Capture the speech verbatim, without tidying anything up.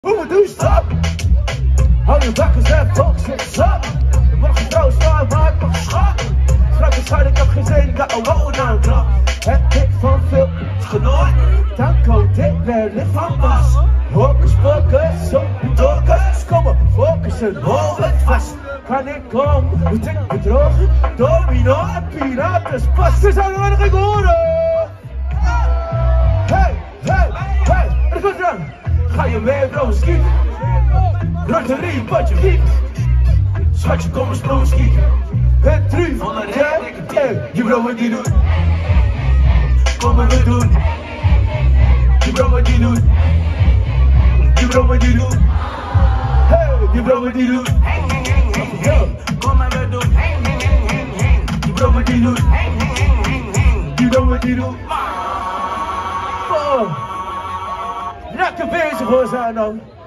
Hoe we doen stap. Hou je bakken en volk zit slap. Je mag je trouw staan, maar ik mag schat. Schrijf het schijn, ik heb geen zin, ik ga een wow naar een klap. Het dik van veel genoeg. Dan komt dit weer licht van pas. Hokkers, pokkers, zo bedokkers. Kom op, focussen, hou het vast. Kan ik komen, moet ik bedrogen? Domino en piraten, pas. Ze zouden we nog niet horen. Hey, hey, hey, en ik kom eraan. Ga je mee, bro, skieten? Roterie, wat je giet. Schatje, kom eens, bro, skieten. Het truc van de rek, hey, je bro, wat die doet. Kom maar, we doen. Je bro, wat die doet. Je bro, wat die doet. Hey, je bro, wat die doet. Kom maar, we doen. Je bro, wat die doet. Je bro, wat die doet. Oh. Lekker bezig hoor, zijn dan.